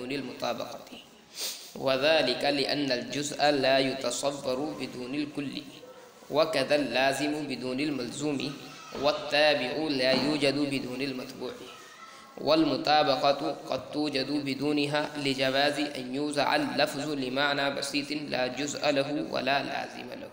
بدون المطابقة وذلك لأن الجزء لا يتصور بدون الكل وكذا اللازم بدون الملزوم والتابع لا يوجد بدون المتبوع والمطابقة قد توجد بدونها لجواز أن يوزع اللفظ لمعنى بسيط لا جزء له ولا لازم له۔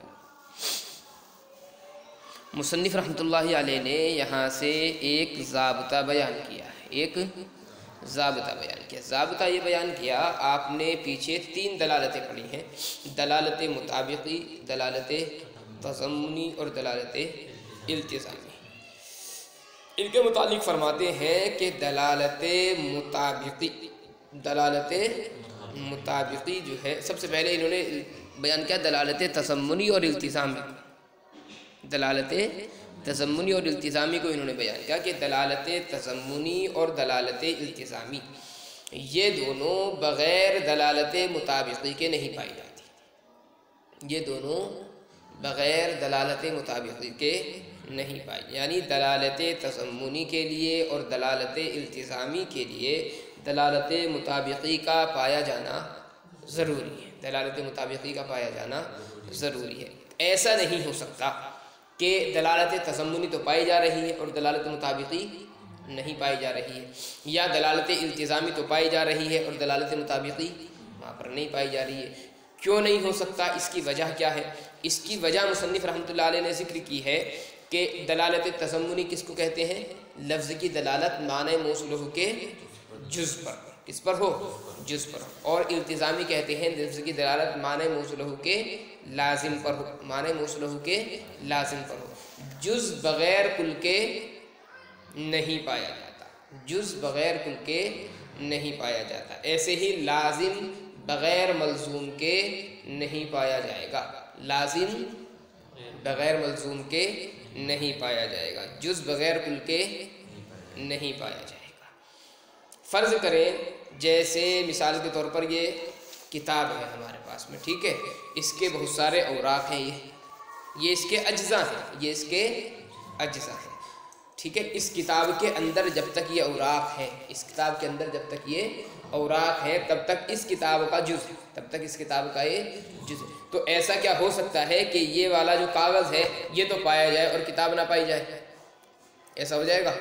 مصنف رحمۃ اللہ علیہ نے یہاں سے ایک ضابطہ بیان کیا ہے، ایک ضابطہ بیان کیا۔ ضابطہ یہ بیان کیا، آپ نے پیچھے 3 دلالتیں پڑھی ہیں، دلالت مطابقی، دلالت تضمنی اور دلالت التزامی۔ ان کے متعلق فرماتے ہیں کہ دلالت مطابقی جو ہے، سب سے پہلے انہوں نے بیان کیا دلالت تضمنی اور التزامی۔ دلالت تضمنی اور التزامی کو انہوں نے بیان کیا کہ دلالت تضمنی اور دلالت التزامی یہ دونوں بغیر دلالت مطابقی کے نہیں پائی جاتی، یہ دونوں بغیر دلالت مطابقی کے نہیں پائی، یعنی دلالت تضمنی کے لیے اور دلالت التزامی کے لیے دلالت مطابقی کا پایا جانا ضروری ہے، دلالت مطابقی کا پایا جانا ضروری ہے۔ ایسا نہیں ہو سکتا کہ دلالت تضمنی تو پائی جا رہی ہے اور دلالت مطابقی نہیں پائی جا رہی ہے، یا دلالت التزامی تو پائی جا رہی ہے اور دلالت مطابقی وہاں پر نہیں پائی جا رہی ہے۔ کیوں نہیں ہو سکتا؟ اس کی وجہ کیا ہے؟ اس کی وجہ مصنف رحمۃ اللہ علیہ نے ذکر کی ہے کہ دلالت تضمنی کس کو کہتے ہیں؟ لفظ کی دلالت معنی موصول کے جز پر، کس پر ہو؟ جز پر۔ اور التزامی کہتے ہیں لفظ کی دلالت معنی موصول کے لازم پر ہو، معنی موصول کے لازم پر ہو۔ جز بغیر کل کے نہیں پایا جاتا، جز بغیر کل کے نہیں پایا جاتا۔ ایسے ہی لازم بغیر ملزوم کے نہیں پایا جائے گا، لازم بغیر ملزوم کے نہیں پایا جائے گا، جز بغیر کل کے نہیں پایا جائے گا۔ فرض کریں جیسے مثال کے طور پر یہ کتاب ہے ہمارے پاس میں، ٹھیک ہے، اس کے بہت سارے اوراق ہیں، یہ اس کے اجزاء ہیں، یہ اس کے اجزاء ہیں، ٹھیک ہے۔ اس کتاب کے اندر جب تک یہ اوراق ہے، اس کتاب کے اندر جب تک یہ اوراق ہے تب تک اس کتاب کا جز ہے، تب تک اس کتاب کا یہ جز ہے۔ تو ایسا کیا ہو سکتا ہے کہ یہ والا جو کاغذ ہے یہ تو پایا جائے اور کتاب نہ پائی جائے؟ ایسا ہو جائے گا؟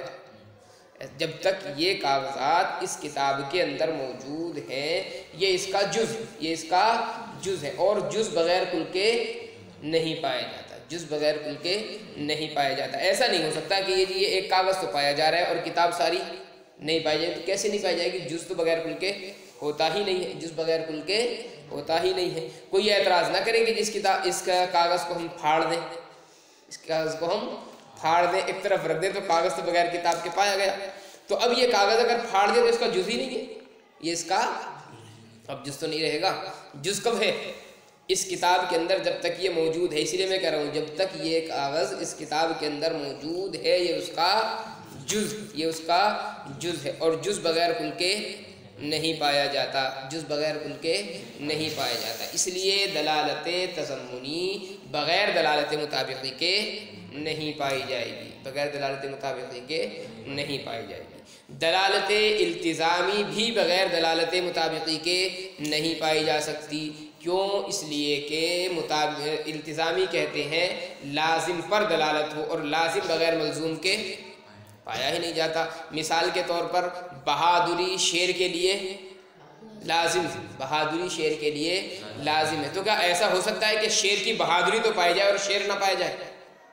جب تک یہ کاغذات اس کتاب کے اندر موجود ہیں یہ اس کا جز، یہ اس کا جز ہے، اور جز بغیر کل کے نہیں پایا جاتا، جز بغیر کل کے نہیں پایا جاتا۔ ایسا نہیں ہو سکتا کہ یہ ایک کاغذ تو پایا جا رہا ہے اور کتاب ساری نہیں پائی جائے، تو کیسے نہیں پائی جائے گی؟ جز تو بغیر کل کے ہوتا ہی نہیں ہے، جز بغیر کل کے ہوتا ہی نہیں ہے۔ کوئی یہ اعتراض نہ کرے کہ اس کا کاغذ کو ہم پھاڑ دیں، اس کاغذ کو ہم پھاڑ دیں، ایک طرف رکھ دیں، تو کاغذ تو بغیر کتاب کے پایا گیا۔ تو اب یہ کاغذ اگر پھاڑ دیں تو اس کا جز ہی نہیں ہے، یہ اس کا اب جز تو نہیں رہے گا۔ جز کب ہے؟ اس کتاب کے اندر جب تک یہ موجود ہے، اسی لیے میں کہہ رہا ہوں جب تک یہ کاغذ اس کتاب کے اندر موجود ہے یہ اس کا جز، یہ اس کا جز ہے، اور جز بغیر کل کے نہیں پایا جاتا، جز بغیر کل کے نہیں پایا جاتا۔ اس لیے دلالت تضمنی بغیر دلالت مطابقی کے نہیں پائی جائے گی، بغیر دلالت مطابقی کے نہیں پائی جائے گی۔ دلالت التزامی بھی بغیر دلالت مطابقی کے نہیں پائی جا سکتی۔ کیوں؟ اس لیے کہ التزامی کہتے ہیں لازم پر دلالت ہو، اور لازم بغیر ملزوم کے پایا ہی نہیں جاتا۔ مثال کے طور پر بہادری شیر کے لیے لازم، بہادری شیر کے لیے لازم ہے، تو کیا ایسا ہو سکتا ہے کہ شیر کی بہادری تو پائی جائے اور شیر نہ پایا جائے؟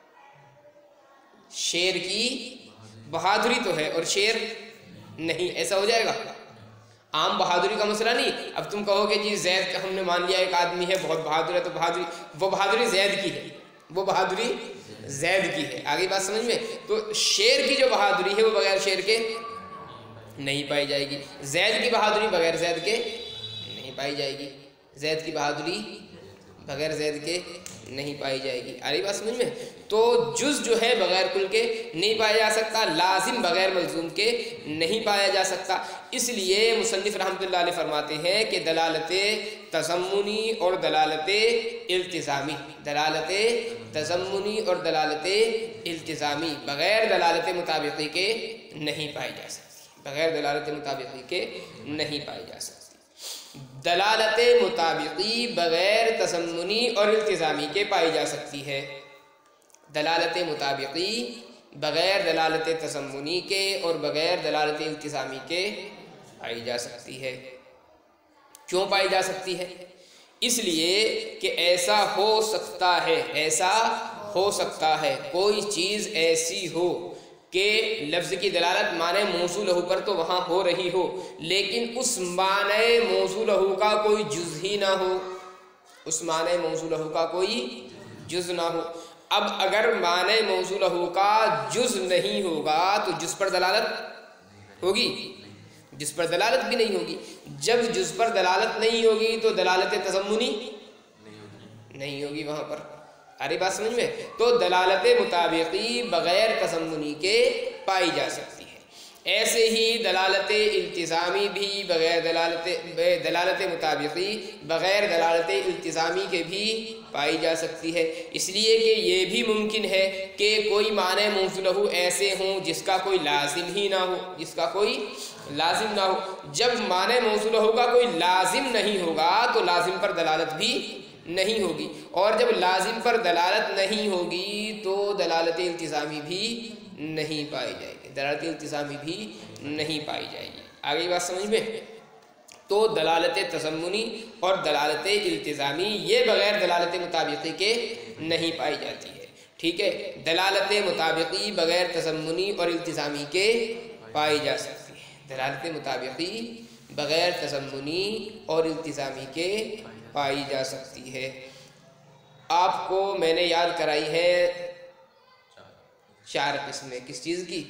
شیر کی بہادری تو ہے اور شیر نہیں، ایسا ہو جائے گا؟ عام بہادری کا مسئلہ نہیں۔ اب تم کہو کہ جی زید کا ہم نے مان لیا ایک آدمی ہے بہت بہادر ہے، تو بہادری وہ بہادری زید کی ہے، وہ بہادری زید کی ہے، آگے بات سمجھ میں؟ تو شیر کی جو بہادری ہے وہ بغیر شیر کے نہیں پائی جائے گی، زید کی بہادری بغیر زید کے نہیں پائی جائے گی، زید کی بہادری بغیر زید کے نہیں پائی جائے گی، آگے بات سمجھ میں؟ تو جز جو ہے بغیر کل کے نہیں پایا جا سکتا، لازم بغیر ملزوم کے نہیں پایا جا سکتا۔ اس لیے مصنف رحمۃ اللہ علیہ فرماتے ہیں کہ دلالت تضمنی اور دلالت التزامی، دلالت تضمنی اور دلالت التزامی بغیر دلالت مطابقی کے نہیں پائی جا سکتی، بغیر دلالت مطابقی کے نہیں پائی جا سکتی۔ دلالت مطابقی بغیر تضمنی اور التزامی کے پائی جا سکتی ہے۔ دلالت مطابقی بغیر دلالت تضمنی کے اور بغیر دلالت التزامی کے پائی جا سکتی ہے۔ کیوں پائی جا سکتی ہے؟ اس لیے کہ ایسا ہو سکتا ہے، ایسا ہو سکتا ہے کوئی چیز ایسی ہو کہ لفظ کی دلالت معنی موصول لہو پر تو وہاں ہو رہی ہو، لیکن اس معنی موصول لہو کا کوئی جز ہی نہ ہو، اس معنی موصول لہو کا کوئی جز نہ ہو۔ اب اگر معنی موصول لہو کا جز نہیں ہوگا تو جز پر دلالت ہوگی؟ جز پر دلالت بھی نہیں ہوگی۔ جب جز پر دلالت نہیں ہوگی تو دلالت تضمنی نہیں ہوگی وہاں پر۔ ارے بات سمجھ میں؟ تو دلالت مطابقی بغیر تضمنی کے پائی جا سکتی ہے۔ ایسے ہی دلالت التزامی بھی بغیر دلالت مطابقی بغیر دلالت التزامی کے بھی پائی جا سکتی ہے، اس لیے کہ یہ بھی ممکن ہے کہ کوئی معنی موصول لہو ایسے ہوں جس کا کوئی لازم ہی نہ ہو، جس کا کوئی لازم نہ ہو۔ جب معنی موصول لہو کا کوئی لازم نہیں ہوگا تو لازم پر دلالت بھی نہیں ہوگی، اور جب لازم پر دلالت نہیں ہوگی تو دلالت التزامی بھی نہیں پائی جائے گی، دلالت التزامی بھی نہیں پائی جائے گی۔ آگے بات سمجھ میں؟ تو دلالت تضمنی اور دلالت التزامی یہ بغیر دلالت مطابقی کے نہیں پائی جاتی ہے، ٹھیک ہے؟ دلالت مطابقی بغیر تضمنی اور التزامی کے پائی جا سکتی ہے، دلالت مطابقی بغیر تضمنی اور التزامی کے پائی جا سکتی ہے۔ آپ کو میں نے یاد کرائی ہے 4 قسمیں، کس چیز کی؟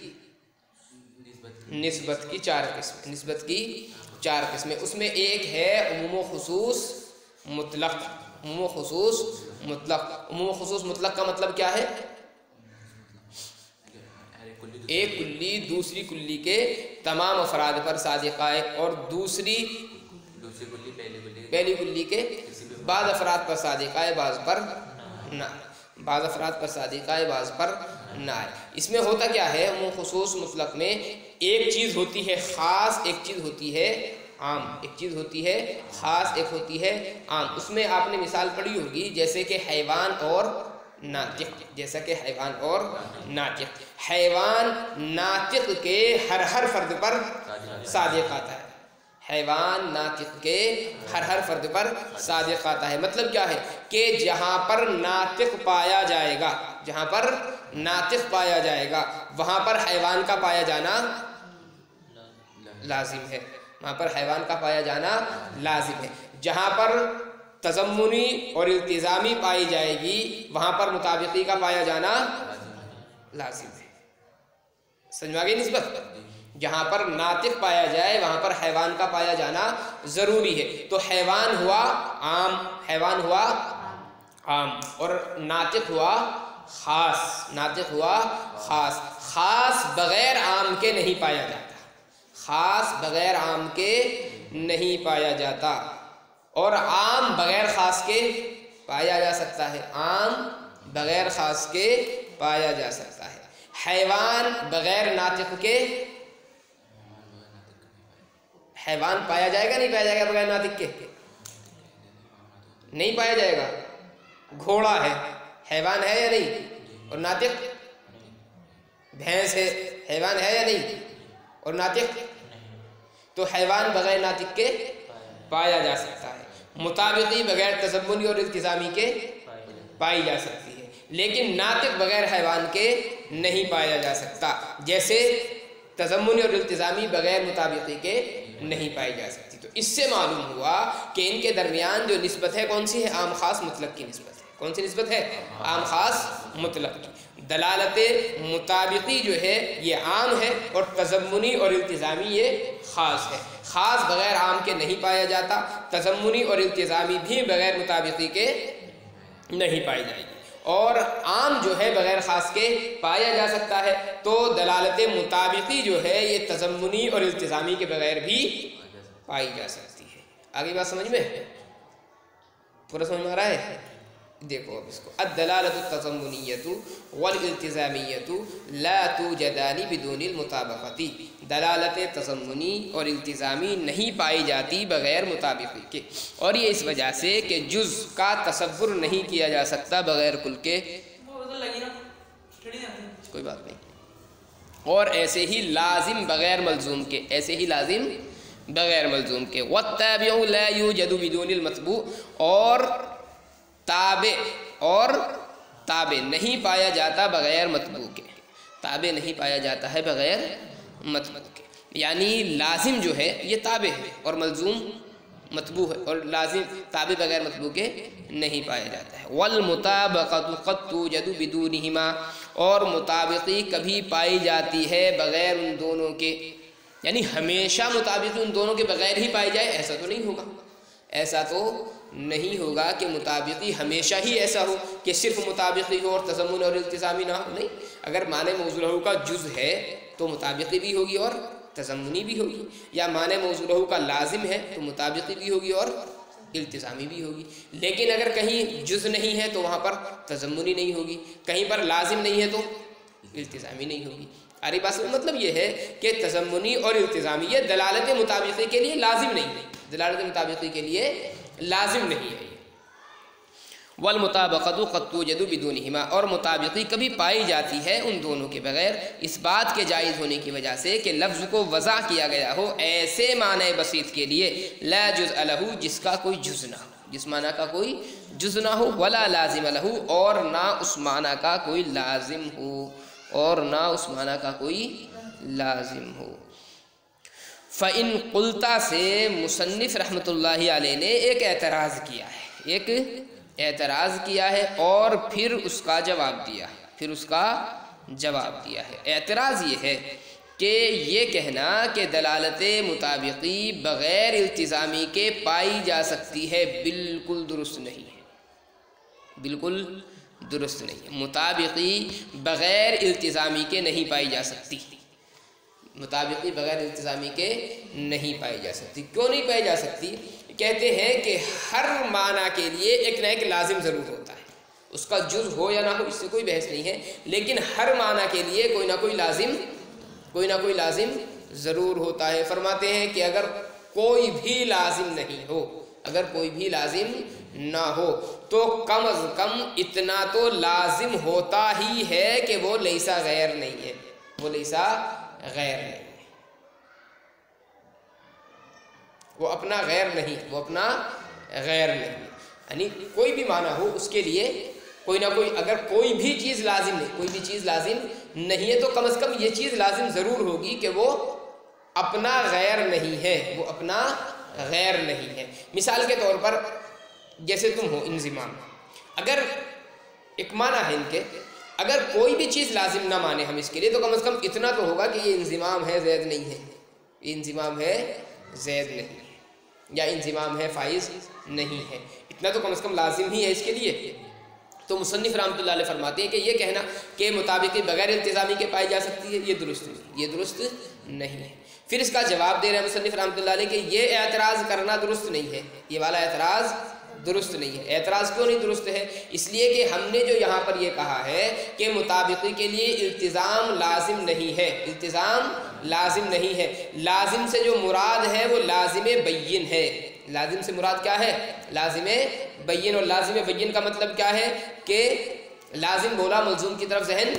نسبت کی 4 قسمیں، نسبت کی 4 قسمیں۔ اس میں ایک ہے عموم و خصوص مطلق۔ عموم و خصوص مطلق، عموم و خصوص مطلق کا مطلب کیا ہے؟ ایک کلی دوسری کلی کے تمام افراد پر صادقہ ہے، اور دوسری پہلی کلی کے بعض افراد پر صادقہ ہے، بعض پر نہ، بعض افراد پر صادقہ ہے، بعض پر نہ ہے۔ اس میں ہوتا کیا ہے؟ عموم خصوص مطلق میں ایک چیز ہوتی ہے خاص، ایک چیز ہوتی ہے عام، ایک چیز ہوتی ہے خاص، ایک ہوتی ہے عام۔ اس میں آپ نے مثال پڑھی ہوگی جیسے کہ حیوان اور ناطق، جیسا کہ حیوان اور ناطق۔ حیوان ناطق کے ہر فرد پر صادق آتا ہے، حیوان ناطق کے ہر فرد پر صادق آتا ہے۔ مطلب کیا ہے کہ جہاں پر ناطق پایا جائے گا، جہاں پر ناطق پایا جائے گا وہاں پر حیوان کا پایا جانا لازم ہے، وہاں پر حیوان کا پایا جانا لازم ہے۔ جہاں پر تضمنی اور التزامی پائی جائے گی وہاں پر مطابقی کا پایا جانا لازم ہے۔ سمجھ میں آ گئی نسبت؟ جہاں پر ناطق پایا جائے وہاں پر حیوان کا پایا جانا ضروری ہے۔ تو حیوان ہوا عام، حیوان ہوا عام، اور ناطق ہوا خاص، ناطق ہوا خاص۔ خاص بغیر عام کے نہیں پایا جاتا، خاص بغیر عام کے نہیں پایا جاتا، اور عام بغیر خاص کے پایا جا سکتا ہے، عام بغیر خاص کے پایا جا سکتا ہے۔ حیوان بغیر ناطق کے، حیوان پایا جائے گا نہیں پایا جائے گا بغیر ناطق کے؟ نہیں پایا جائے گا۔ گھوڑا ہے، حیوان ہے یا نہیں؟ اور ناطق؟ بھینس ہے، حیوان ہے یا نہیں؟ اور ناطق؟ تو حیوان بغیر ناطق کے پایا جا سکتا ہے، مطابقی بغیر تضمنی اور التزامی کے پائی جا سکتی ہے، لیکن ناطق بغیر حیوان کے نہیں پایا جا سکتا، جیسے تضمنی اور التزامی بغیر مطابقی کے نہیں پائی جا سکتی۔ تو اس سے معلوم ہوا کہ ان کے درمیان جو نسبت ہے کون سی ہے؟ عام خاص مطلق کی نسبت ہے۔ کون سی نسبت ہے؟ عام خاص مطلق کی۔ دلالت مطابقی جو ہے یہ عام ہے، اور تضمنی اور التزامی یہ خاص ہے۔ خاص بغیر عام کے نہیں پایا جاتا، تضمنی اور التزامی بھی بغیر مطابقی کے نہیں پائی جائے گی، اور عام جو ہے بغیر خاص کے پایا جا سکتا ہے۔ تو دلالت مطابقی جو ہے یہ تضمنی اور التزامی کے بغیر بھی پائی جا سکتی ہے۔ آگے بات سمجھ میں؟ پورا سمجھ میں آ رہا ہے؟ دیکھو اب اس کو، الدلالۃ التضمنیۃ والالتزامیۃ لا توجدان بدون المطابقۃ، دلالت تضمنی اور التزامی نہیں پائی جاتی بغیر مطابقی کے، اور یہ اس وجہ سے کہ جز کا تصور نہیں کیا جا سکتا بغیر کل کے، کوئی بات نہیں، اور ایسے ہی لازم بغیر ملزوم کے، ایسے ہی لازم بغیر ملزوم کے، والتابع لا یوجد بدون المتبوع، اور تابع نہیں پایا جاتا بغیر متبوع کے، تابع نہیں پایا جاتا ہے بغیر متبوع کے، یعنی لازم جو ہے یہ تابع ہے اور ملزوم متبوع ہے، اور لازم تابع بغیر متبوع کے نہیں پایا جاتا ہے۔ والمطابقۃ قد توجد بدونہما، اور مطابقی کبھی پائی جاتی ہے بغیر ان دونوں کے، یعنی ہمیشہ مطابقی ان دونوں کے بغیر ہی پائی جائے ایسا تو نہیں ہوگا، ایسا تو نہیں ہوگا کہ مطابقی ہمیشہ ہی ایسا ہو کہ صرف مطابقی ہو اور تضمن اور التزامی نہ ہو، نہیں، اگر معنی موضوع لہو کا جز ہے تو مطابقی بھی ہوگی اور تضمنی بھی ہوگی، یا معنی موضوع لہو کا لازم ہے تو مطابقی بھی ہوگی اور التزامی بھی ہوگی، لیکن اگر کہیں جز نہیں ہے تو وہاں پر تضمنی نہیں ہوگی، کہیں پر لازم نہیں ہے تو التزامی نہیں ہوگی۔ اری بات میں مطلب یہ ہے کہ تضمنی اور التزامی یہ دلالت مطابقی کے لیے لازم نہیں ہے، دلالت مطابقی کے لیے لازم نہیں ہے۔ والمطابقۃ قد توجد بدونہما، اور مطابقی کبھی پائی جاتی ہے ان دونوں کے بغیر، اس بات کے جائز ہونے کی وجہ سے کہ لفظ کو وضع کیا گیا ہو ایسے معنی بسیط کے لیے لا جزء لہ، جس کا کوئی جز نہ ہو، جس معنی کا کوئی جز نہ ہو، ولا لازم لہ، اور نہ اس معنی کا کوئی لازم ہو، اور نہ اس معنی کا کوئی لازم ہو۔ فَإِن قُلْتَ سے مصنف رحمۃ اللہ علیہ نے ایک اعتراض کیا ہے، ایک اعتراض کیا ہے اور پھر اس کا جواب دیا ہے، اعتراض یہ ہے کہ یہ کہنا کہ دلالت مطابقی بغیر التزامی کے پائی جا سکتی ہے بالکل درست نہیں ہے، بالکل درست نہیں ہے، مطابقی بغیر التزامی کے نہیں پائی جا سکتی، مطابقی بغیر التزامی کے نہیں پائی جا سکتی۔ کیوں نہیں پائی جا سکتی؟ کہتے ہیں کہ ہر معنی کے لیے ایک نہ ایک لازم ضرور ہوتا ہے، اس کا جز ہو یا نہ ہو اس سے کوئی بحث نہیں ہے، لیکن ہر معنی کے لیے کوئی نہ کوئی لازم ضرور ہوتا ہے۔ فرماتے ہیں کہ اگر کوئی بھی لازم نہیں ہو، اگر کوئی بھی لازم نہ ہو تو کم از کم اتنا تو لازم ہوتا ہی ہے کہ وہ لیسا غیر نہیں ہے، وہ لیسا غیر نہیں ہے، وہ اپنا غیر نہیں، وہ اپنا غیر نہیں، یعنی کوئی بھی معنی ہو اس کے لیے کوئی نہ کوئی، اگر کوئی بھی چیز لازم نہیں، کوئی بھی چیز لازم نہیں ہے تو کم از کم یہ چیز لازم ضرور ہوگی کہ وہ اپنا غیر نہیں ہے، وہ اپنا غیر نہیں ہے۔ مثال کے طور پر جیسے تم ہو انضمام، اگر ایک معنی ہے ان کے، اگر کوئی بھی چیز لازم نہ مانے ہم اس کے لیے تو کم از کم اتنا تو ہوگا کہ یہ انضمام ہے زید نہیں ہے، یہ انضمام ہے زید نہیں ہے، یا انضمام ہے فائز نہیں ہے، اتنا تو کم از کم لازم ہی ہے اس کے لیے۔ تو مصنف رحمۃ اللہ علیہ فرماتے ہیں کہ یہ کہنا کہ مطابقی بغیر التزامی کے پائی جا سکتی ہے، یہ درست نہیں، یہ درست نہیں ہے۔ پھر اس کا جواب دے رہے ہیں مصنف رحمۃ اللہ علیہ کہ یہ اعتراض کرنا درست نہیں ہے، یہ والا اعتراض درست نہیں ہے۔ اعتراض کیوں نہیں درست ہے؟ اس لیے کہ ہم نے جو یہاں پر یہ کہا ہے کہ مطابقی کے لیے التزام لازم نہیں ہے، التزام لازم نہیں ہے، لازم سے جو مراد ہے وہ لازم بین ہے، لازم سے مراد کیا ہے؟ لازم بین، اور لازم بین کا مطلب کیا ہے کہ لازم بولا ملزوم کی طرف ذہن،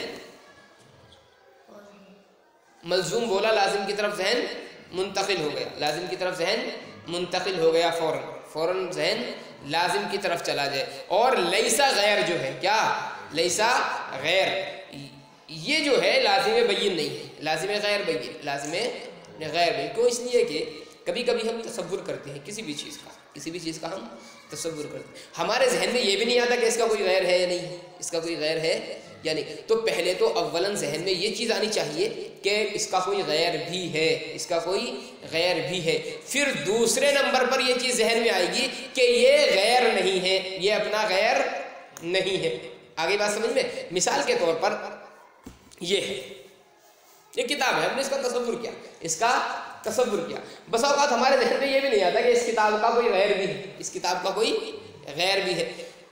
ملزوم بولا لازم کی طرف ذہن منتقل ہو گیا، لازم کی طرف ذہن منتقل ہو گیا، فوراً ذہن لازم کی طرف چلا جائے۔ اور لیسا غیر جو ہے، کیا لیسا غیر، یہ جو ہے لازم بین نہیں ہے، لازم غیر بین، لازم غیر بین۔ کیوں؟ اس لیے کہ کبھی کبھی ہم تصور کرتے ہیں کسی بھی چیز کا ہم تصور کرتے ہیں، ہمارے ذہن میں یہ بھی نہیں آتا کہ اس کا کوئی غیر ہے یا نہیں ہے، اس کا کوئی غیر ہے یا نہیں، تو پہلے تو اولاً ذہن میں یہ چیز آنی چاہیے کہ اس کا کوئی غیر بھی ہے، اس کا کوئی غیر بھی ہے، پھر دوسرے نمبر پر یہ چیز ذہن میں آئے گی کہ یہ غیر نہیں ہے، یہ اپنا غیر نہیں ہے۔ آگے بات سمجھ میں؟ مثال کے طور پر یہ ہے، یہ کتاب ہے، ہم نے اس کا تصور کیا، بس اوقات ہمارے ذہن میں یہ بھی نہیں آتا کہ اس کتاب کا کوئی غیر بھی ہے، اس کتاب کا کوئی غیر بھی ہے،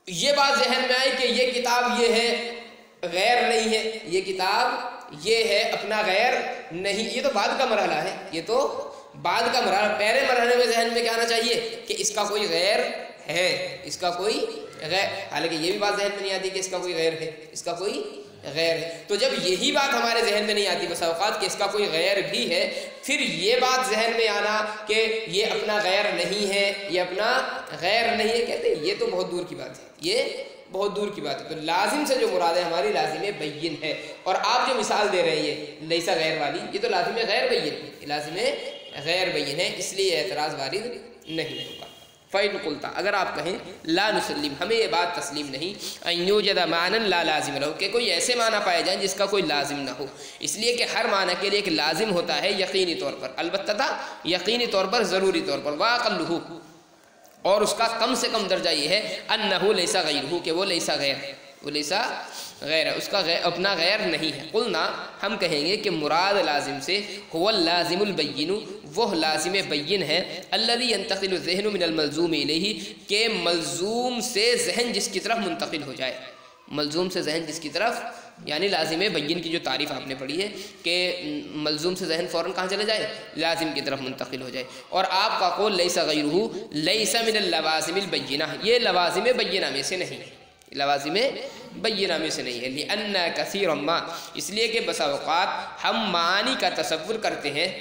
یہ بات ذہن میں آئی کہ یہ کتاب یہ ہے غیر نہیں ہے، یہ کتاب یہ ہے اپنا غیر نہیں، یہ تو بعد کا مرحلہ ہے، یہ تو بعد کا مرحلہ۔ پہلے مرحلے میں ذہن میں کیا آنا چاہیے کہ اس کا کوئی غیر ہے، اس کا کوئی غیر، حالانکہ یہ بھی بات ذہن میں نہیں آتی کہ اس کا کوئی غیر ہے، اس کا کوئی غیر ہے۔ تو جب یہی بات ہمارے ذہن میں نہیں آتی بس اوقات کہ اس کا کوئی غیر بھی ہے، پھر یہ بات ذہن میں آنا کہ یہ اپنا غیر نہیں ہے، یہ اپنا غیر نہیں ہے، کہتے ہیں یہ تو بہت دور کی بات ہے، یہ بہت دور کی بات ہے۔ تو لازم سے جو مراد ہے ہماری لازم بین ہے، اور آپ جو مثال دے رہے ہیں یہ لیسا غیر والی، یہ تو لازم غیر بین ہے، یہ لازم غیر بین ہے، اس لیے اعتراض وارد نہیں ہوگا۔ فَإِنْ قُلْتَ، اگر آپ کہیں لا نسلم، ہمیں یہ بات تسلیم نہیں، ان یوجد معنی لا لازم لہ، کہ کوئی ایسے معنی پائے جائیں جس کا کوئی لازم نہ ہو، اس لیے کہ ہر معنی کے لیے ایک لازم ہوتا ہے یقینی طور پر، البتہ یقینی طور پر، ضروری طور پر، وَأَقَلُّهُ، اور اس کا کم سے کم درجہ یہ ہے انہو لیسا غیرہ، کہ وہ لیسا غیر ہے، وہ لیسا غیر ہے، اس کا اپنا غیر نہیں ہے۔ قلنا، ہم کہیں گے کہ مراد لازم سے هو اللازم البین، وہ لازم بین ہے، الذی ينتقل الذہن من الملزوم الیہ، کہ ملزوم سے ذہن جس کی طرف منتقل ہو جائے، ملزوم سے ذہن جس کی طرف، یعنی لازم بین کی جو تعریف آپ نے پڑھی ہے کہ ملزوم سے ذہن فوراً کہاں چلے جائے، لازم کی طرف منتقل ہو جائے۔ اور آپ کا قول لیسا غیرہ لیس من اللوازم البینہ، یہ لوازم بینہ میں سے نہیں ہے، لوازم بینہ میں سے نہیں ہے، لأن کثیرا ما، اس لیے کہ بسا اوقات ہم معانی کا تصور کرتے ہیں،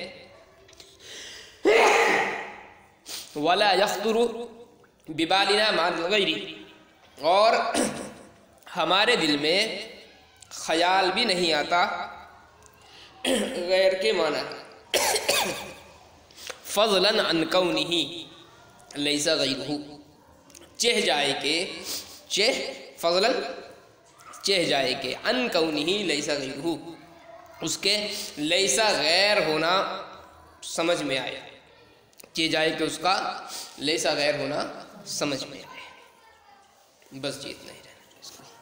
ولا یخطر ببالنا مع الغیر، اور ہمارے دل میں خیال بھی نہیں آتا غیر کے معنی فضلا عن کونہ لیسا غیرہ، چہ جائے کہ فضلا چہ جائے کہ عن کونہ لیسا غیرہ، اس کے لیسا غیر ہونا سمجھ میں آئے، چہ جائے کہ اس کا لیسا غیر ہونا سمجھ میں آئے۔ بس جی اتنا ہی رہنا اس کو۔